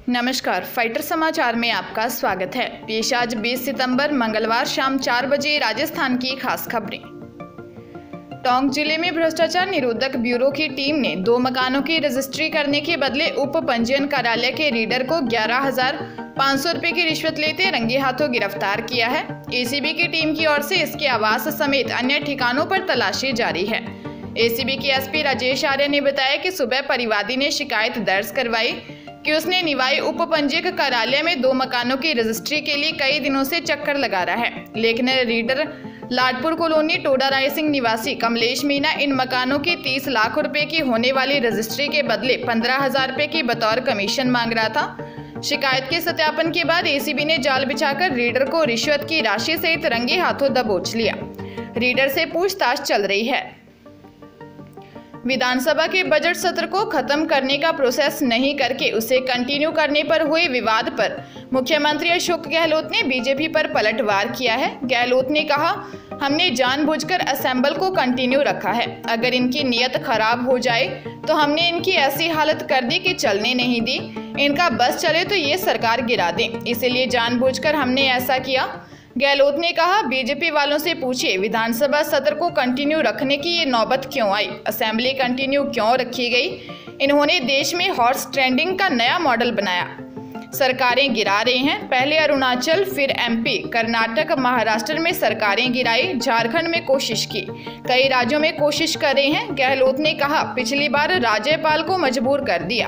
नमस्कार, फाइटर समाचार में आपका स्वागत है। पेश आज 20 सितंबर मंगलवार शाम 4 बजे राजस्थान की खास खबरें। टोंक जिले में भ्रष्टाचार निरोधक ब्यूरो की टीम ने 2 मकानों की रजिस्ट्री करने के बदले उप पंजीयन कार्यालय के रीडर को 11,500 रुपए की रिश्वत लेते रंगे हाथों गिरफ्तार किया है। एसीबी की टीम की ओर से इसके आवास समेत अन्य ठिकानों पर तलाशी जारी है। एसीबी के एसपी राजेश आर्य ने बताया कि सुबह परिवादी ने शिकायत दर्ज करवाई कि उसने निवाई उप पंजीयक कार्यालय में 2 मकानों की रजिस्ट्री के लिए कई दिनों से चक्कर लगा रहा है, लेकिन रीडर लाडपुर कॉलोनी टोडा राय सिंह निवासी कमलेश मीना इन मकानों की 30 लाख रुपए की होने वाली रजिस्ट्री के बदले 15,000 रुपए की बतौर कमीशन मांग रहा था। शिकायत के सत्यापन के बाद एसीबी ने जाल बिछाकर रीडर को रिश्वत की राशि सहित रंगे हाथों दबोच लिया। रीडर से पूछताछ चल रही है। विधानसभा के बजट सत्र को खत्म करने का प्रोसेस नहीं करके उसे कंटिन्यू करने पर हुए विवाद पर मुख्यमंत्री अशोक गहलोत ने बीजेपी पर पलटवार किया है। गहलोत ने कहा, हमने जानबूझकर असेंबल को कंटिन्यू रखा है। अगर इनकी नीयत खराब हो जाए तो हमने इनकी ऐसी हालत कर दी कि चलने नहीं दी। इनका बस चले तो ये सरकार गिरा दें, इसीलिए जानबूझकर हमने ऐसा किया। गहलोत ने कहा, बीजेपी वालों से पूछिए विधानसभा सत्र को कंटिन्यू रखने की ये नौबत क्यों आई, असेंबली कंटिन्यू क्यों रखी गई। इन्होंने देश में हॉर्स ट्रेडिंग का नया मॉडल बनाया, सरकारें गिरा रहे हैं। पहले अरुणाचल, फिर एमपी, कर्नाटक, महाराष्ट्र में सरकारें गिराई, झारखंड में कोशिश की, कई राज्यों में कोशिश कर रहे हैं। गहलोत ने कहा, पिछली बार राज्यपाल को मजबूर कर दिया।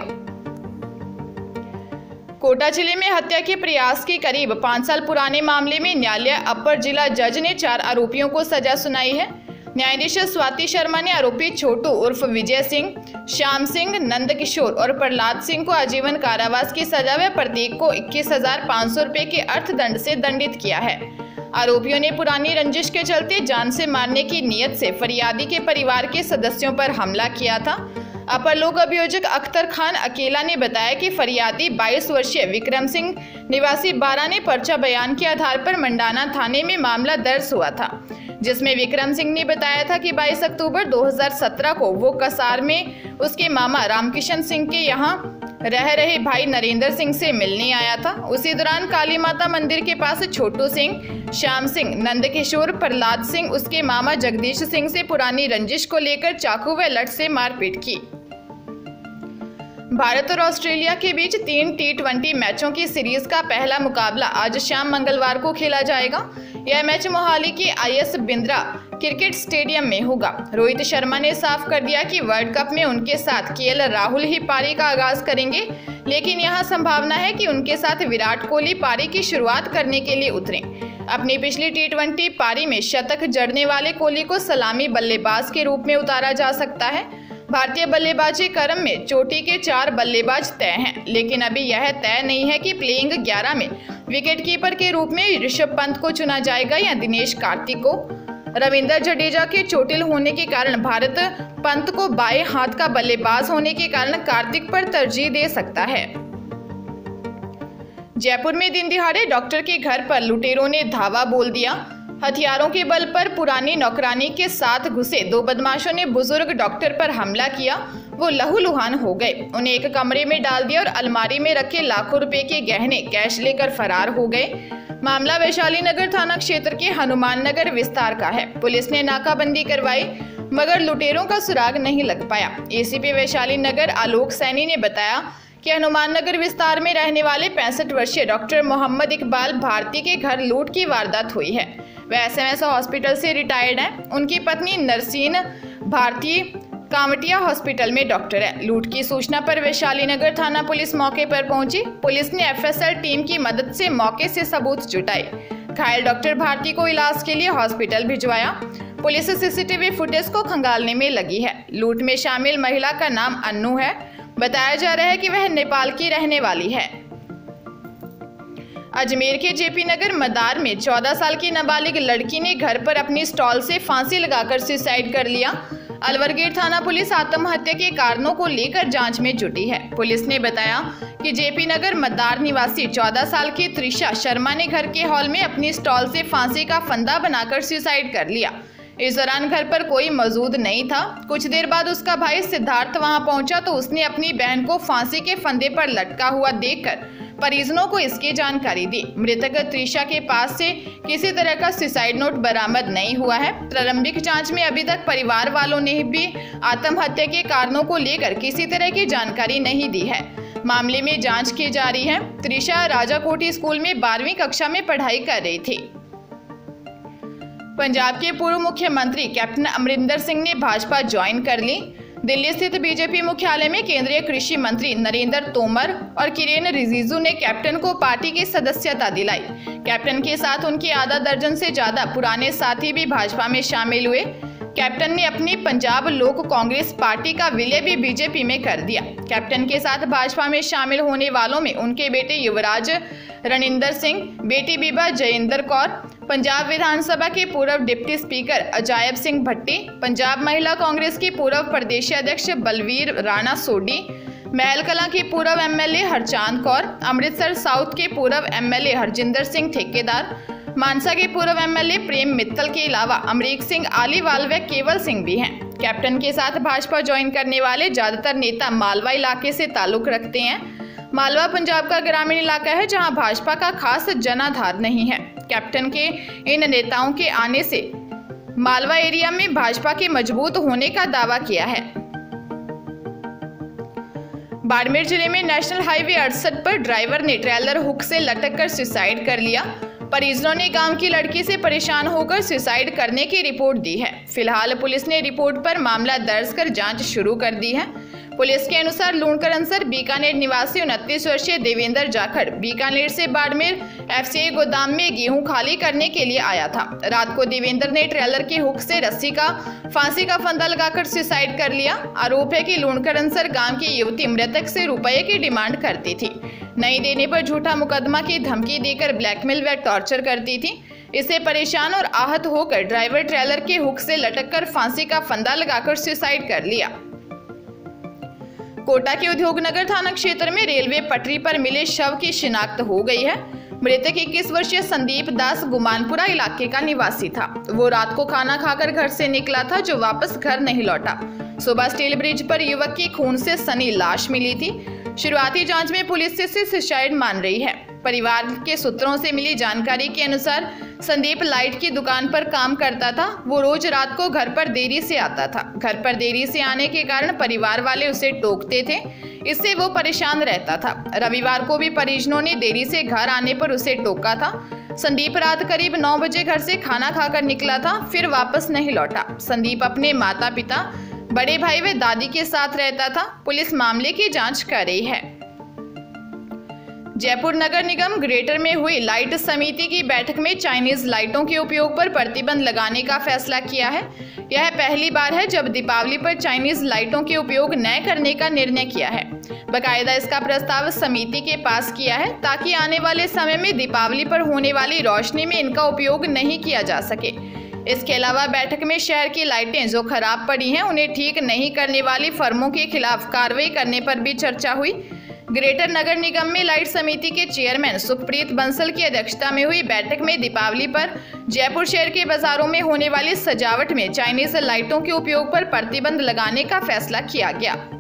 कोटा जिले में हत्या के प्रयास के करीब 5 साल पुराने मामले में न्यायालय अपर जिला जज ने 4 आरोपियों को सजा सुनाई है। न्यायाधीश स्वाति शर्मा ने आरोपी छोटू उर्फ विजय सिंह, श्याम सिंह, नंद किशोर और प्रहलाद सिंह को आजीवन कारावास की सजा व प्रत्येक को 21,500 रुपए के अर्थदंड से दंडित किया है। आरोपियों ने पुरानी रंजिश के चलते जान से मारने की नीयत से फरियादी के परिवार के सदस्यों पर हमला किया था। अपर लोक अभियोजक अख्तर खान अकेला ने बताया कि फरियादी 22 वर्षीय विक्रम सिंह निवासी 12 ने पर्चा बयान के आधार पर मंडाना थाने में मामला दर्ज हुआ था, जिसमें विक्रम सिंह ने बताया था कि 22 अक्टूबर 2017 को वो कसार में उसके मामा रामकिशन सिंह के यहाँ रह रहे भाई नरेंद्र सिंह से मिलने आया था। उसी दौरान काली माता मंदिर के पास छोटू सिंह, श्याम सिंह, नंद किशोर, प्रहलाद सिंह उसके मामा जगदीश सिंह से पुरानी रंजिश को लेकर चाकू व लठ से मारपीट की। भारत और ऑस्ट्रेलिया के बीच 3 T20 मैचों की सीरीज का पहला मुकाबला आज शाम मंगलवार को खेला जाएगा। यह मैच मोहाली के IS बिंद्रा क्रिकेट स्टेडियम में होगा। रोहित शर्मा ने साफ कर दिया कि वर्ल्ड कप में उनके साथ केएल राहुल ही पारी का आगाज करेंगे, लेकिन यहां संभावना है कि उनके साथ विराट कोहली पारी की शुरुआत करने के लिए उतरें। अपनी पिछली T20 पारी में शतक जड़ने वाले कोहली को सलामी बल्लेबाज के रूप में उतारा जा सकता है। भारतीय बल्लेबाजी क्रम में चोटी के 4 बल्लेबाज तय हैं, लेकिन अभी यह तय नहीं है कि प्लेइंग 11 में विकेटकीपर के रूप में ऋषभ पंत को चुना जाएगा या दिनेश कार्तिक को। रविंद्र जडेजा के चोटिल होने के कारण भारत पंत को बाएं हाथ का बल्लेबाज होने के कारण कार्तिक पर तरजीह दे सकता है। जयपुर में दिन दिहाड़े डॉक्टर के घर पर लुटेरों ने धावा बोल दिया। हथियारों के बल पर पुरानी नौकरानी के साथ घुसे 2 बदमाशों ने बुजुर्ग डॉक्टर पर हमला किया। वो लहूलुहान हो गए, उन्हें एक कमरे में डाल दिया और अलमारी में रखे लाखों रुपए के गहने कैश लेकर फरार हो गए। मामला वैशाली नगर थाना क्षेत्र के हनुमान नगर विस्तार का है। पुलिस ने नाकाबंदी करवाई मगर लुटेरों का सुराग नहीं लग पाया। एसीपी वैशाली नगर आलोक सैनी ने बताया कि हनुमान नगर विस्तार में रहने वाले 65 वर्षीय डॉक्टर मोहम्मद इकबाल भारती के घर लूट की वारदात हुई है। वह SMS हॉस्पिटल से रिटायर्ड हैं। उनकी पत्नी नरसीन भारती कामटिया हॉस्पिटल में डॉक्टर है। लूट की सूचना पर वैशाली नगर थाना पुलिस मौके पर पहुंची। पुलिस ने FSL टीम की मदद से मौके से सबूत जुटाए। घायल डॉक्टर भारती को इलाज के लिए हॉस्पिटल भिजवाया। पुलिस CCTV फुटेज को खंगालने में लगी है। लूट में शामिल महिला का नाम अन्नू है। बताया जा रहा है कि वह नेपाल की रहने वाली है। अजमेर के JP नगर मदार में 14 साल की नाबालिग लड़की ने घर पर अपनी स्टॉल से फांसी लगाकर सुसाइड कर लिया। अलवर गेट थाना पुलिस आत्महत्या के कारणों को लेकर जांच में जुटी है। पुलिस ने बताया कि JP नगर मदार निवासी 14 साल की त्रिशा शर्मा ने घर के हॉल में अपनी स्टॉल से फांसी का फंदा बनाकर सुसाइड कर लिया। इस दौरान घर पर कोई मौजूद नहीं था। कुछ देर बाद उसका भाई सिद्धार्थ वहां पहुंचा तो उसने अपनी बहन को फांसी के फंदे पर लटका हुआ देखकर परिजनों को इसकी जानकारी दी। मृतक त्रिशा के पास से किसी तरह का सुसाइड नोट बरामद नहीं हुआ है। प्रारंभिक जांच में अभी तक परिवार वालों ने भी आत्महत्या के कारणों को लेकर किसी तरह की जानकारी नहीं दी है। मामले में जांच की जा रही है। त्रिशा राजाकोटी स्कूल में 12वीं कक्षा में पढ़ाई कर रही थी। पंजाब के पूर्व मुख्यमंत्री कैप्टन अमरिंदर सिंह ने भाजपा ज्वाइन कर ली। दिल्ली स्थित बीजेपी मुख्यालय में केंद्रीय कृषि मंत्री नरेंद्र तोमर और किरेन रिजिजू ने कैप्टन को पार्टी की सदस्यता दिलाई। कैप्टन के साथ उनके आधा दर्जन से ज्यादा पुराने साथी भी भाजपा में शामिल हुए। कैप्टन ने अपनी पंजाब लोक कांग्रेस पार्टी का विलय भी बीजेपी में कर दिया। कैप्टन के साथ भाजपा में शामिल होने वालों में उनके बेटे युवराज रणिंदर सिंह, बेटी बीबा जयेंद्र कौर, पंजाब विधानसभा के पूर्व डिप्टी स्पीकर अजायब सिंह भट्टी, पंजाब महिला कांग्रेस की पूर्व प्रदेश अध्यक्ष बलवीर राणा सोडी, महल कलां की पूर्व एमएलए हरचांद कौर, अमृतसर साउथ के पूर्व एमएलए हरजिंदर सिंह ठेकेदार, मानसा के पूर्व एमएलए प्रेम मित्तल के अलावा अमरीक सिंह, आलीवाल व केवल सिंह भी हैं। कैप्टन के साथ भाजपा ज्वाइन करने वाले ज्यादातर नेता मालवा इलाके से ताल्लुक रखते हैं। मालवा पंजाब का ग्रामीण इलाका है जहां भाजपा का खास जनाधार नहीं है। कैप्टन के इन नेताओं के आने से मालवा एरिया में भाजपा के मजबूत होने का दावा किया है। बाड़मेर जिले में नेशनल हाईवे 68 पर ड्राइवर ने ट्रेलर हुक से लटक कर सुसाइड कर लिया। परिजनों ने गांव की लड़की से परेशान होकर सुसाइड करने की रिपोर्ट दी है। फिलहाल पुलिस ने रिपोर्ट पर मामला दर्ज कर जांच शुरू कर दी है। पुलिस के अनुसार लूणकरनसर बीकानेर निवासी 29 वर्षीय देवेंद्र जाखड़ बीकानेर से बाड़मेर एफसीआई गोदाम में गेहूं खाली करने के लिए आया था। रात को देवेंद्र ने ट्रेलर के हुक से रस्सी का फांसी का फंदा लगाकर सुसाइड कर लिया। आरोप है कि लूणकरनसर गांव की युवती मृतक से रुपये की डिमांड करती थी। नहीं देने पर झूठा मुकदमा की धमकी देकर ब्लैकमेल व टॉर्चर करती थी। इससे परेशान और आहत होकर ड्राइवर ट्रेलर के हुक से लटककर फांसी का फंदा लगाकर सुसाइड कर लिया। कोटा के उद्योगनगर थाना क्षेत्र में रेलवे पटरी पर मिले शव की शिनाख्त हो गई है। मृतक 21 वर्षीय संदीप दास गुमानपुरा इलाके का निवासी था। वो रात को खाना खाकर घर से निकला था जो वापस घर नहीं लौटा। सुबह स्टील ब्रिज पर युवक की खून से सनी लाश मिली थी। शुरुआती जांच में पुलिस इसे सुसाइड मान रही है। परिवार के सूत्रों से मिली जानकारी के अनुसार संदीप लाइट की दुकान पर काम करता था। वो रोज रात को घर पर देरी से आता था। घर पर देरी से आने के कारण परिवार वाले उसे टोकते थे। इससे वो परेशान रहता था। रविवार को भी परिजनों ने देरी से घर आने पर उसे टोका था। संदीप रात करीब 9 बजे घर से खाना खाकर निकला था, फिर वापस नहीं लौटा। संदीप अपने माता पिता, बड़े भाई व दादी के साथ रहता था। पुलिस मामले की जांच कर रही है। जयपुर नगर निगम ग्रेटर में हुई लाइट समिति की बैठक में चाइनीज लाइटों के उपयोग पर प्रतिबंध लगाने का फैसला किया है। यह पहली बार है जब दीपावली पर चाइनीज लाइटों के उपयोग न करने का निर्णय किया है। बाकायदा इसका प्रस्ताव समिति के पास किया है ताकि आने वाले समय में दीपावली पर होने वाली रोशनी में इनका उपयोग नहीं किया जा सके। इसके अलावा बैठक में शहर की लाइटें जो खराब पड़ी हैं उन्हें ठीक नहीं करने वाली फर्मों के खिलाफ कार्रवाई करने पर भी चर्चा हुई। ग्रेटर नगर निगम में लाइट समिति के चेयरमैन सुखप्रीत बंसल की अध्यक्षता में हुई बैठक में दीपावली पर जयपुर शहर के बाजारों में होने वाली सजावट में चाइनीज लाइटों के उपयोग पर प्रतिबंध लगाने का फैसला किया गया।